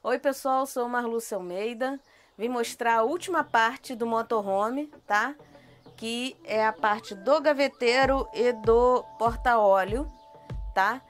Oi pessoal, sou Marlúcia Almeida. Vim mostrar a última parte do motorhome, tá? Que é a parte do gaveteiro e do porta-óleo, tá?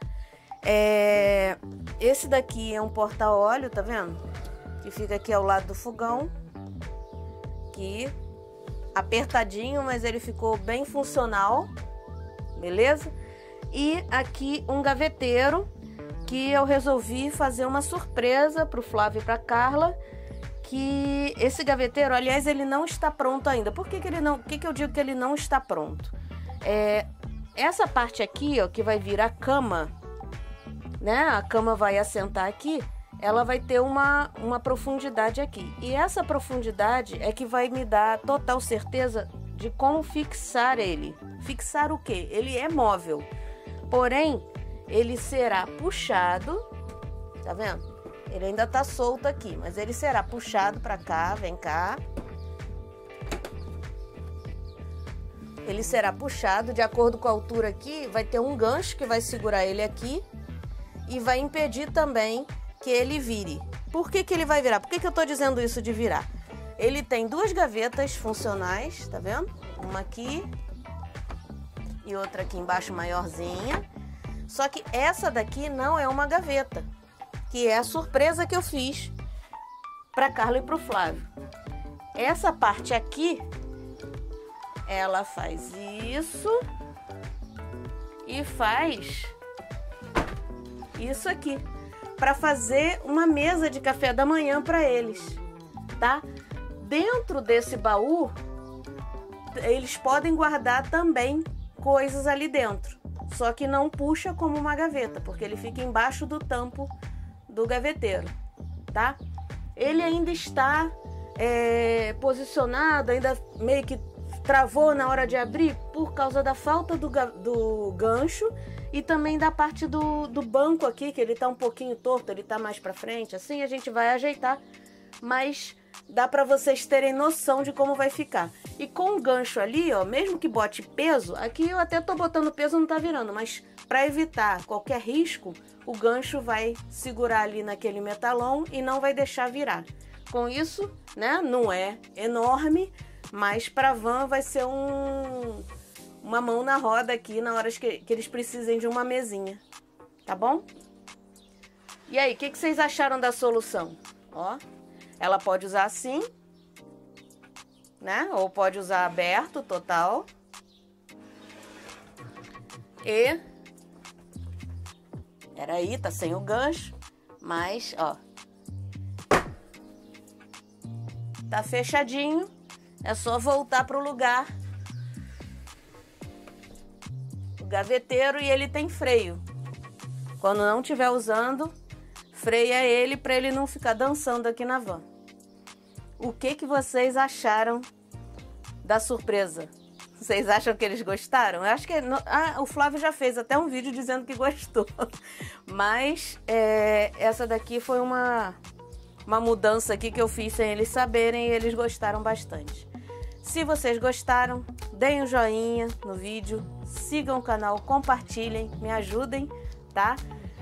Esse daqui é um porta-óleo, tá vendo? Que fica aqui ao lado do fogão. Aqui, apertadinho, mas ele ficou bem funcional, beleza? E aqui um gaveteiro que eu resolvi fazer uma surpresa para o Flávio e para Carla, que esse gaveteiro, aliás, ele não está pronto ainda. Por que ele não? Por que eu digo que ele não está pronto? Essa parte aqui, ó, que vai vir a cama, né? A cama vai assentar aqui. Ela vai ter uma profundidade aqui. E essa profundidade é que vai me dar total certeza de como fixar ele. Fixar o quê? Ele é móvel. Porém, ele será puxado, tá vendo? Ele ainda tá solto aqui, mas ele será puxado para cá, vem cá. Ele será puxado de acordo com a altura aqui, vai ter um gancho que vai segurar ele aqui e vai impedir também que ele vire. Por que ele vai virar? Por que eu tô dizendo isso de virar? Ele tem duas gavetas funcionais, tá vendo? Uma aqui e outra aqui embaixo maiorzinha. Só que essa daqui não é uma gaveta, que é a surpresa que eu fiz para Carla e para o Flávio. Essa parte aqui, ela faz isso e faz isso aqui, para fazer uma mesa de café da manhã para eles, tá? Dentro desse baú, eles podem guardar também coisas ali dentro. Só que não puxa como uma gaveta, porque ele fica embaixo do tampo do gaveteiro, tá? Ele ainda está posicionado, ainda meio que travou na hora de abrir por causa da falta do gancho e também da parte do banco aqui, que ele tá um pouquinho torto, ele tá mais pra frente, assim a gente vai ajeitar, mas dá para vocês terem noção de como vai ficar. E com o gancho ali, ó, mesmo que bote peso, aqui eu até tô botando peso, não tá virando, mas para evitar qualquer risco, o gancho vai segurar ali naquele metalão e não vai deixar virar. Com isso, né, não é enorme, mas para van vai ser uma mão na roda aqui na hora que eles precisem de uma mesinha, tá bom? E aí, o que vocês acharam da solução? Ó, ela pode usar assim, né? Ou pode usar aberto, total. E... Peraí, tá sem o gancho. Mas, ó. Tá fechadinho. É só voltar pro lugar. O gaveteiro, e ele tem freio. Quando não estiver usando, freia ele para ele não ficar dançando aqui na van. O que vocês acharam da surpresa? Vocês acham que eles gostaram? Eu acho que o Flávio já fez até um vídeo dizendo que gostou. Mas essa daqui foi uma mudança aqui que eu fiz sem eles saberem e eles gostaram bastante. Se vocês gostaram, deem um joinha no vídeo, sigam o canal, compartilhem, me ajudem, tá?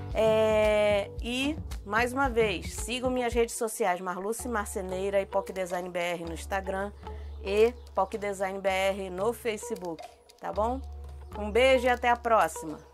E mais uma vez, sigam minhas redes sociais, Marlúcia Marceneira e POC Design BR no Instagram e POC Design BR no Facebook, tá bom? Um beijo e até a próxima!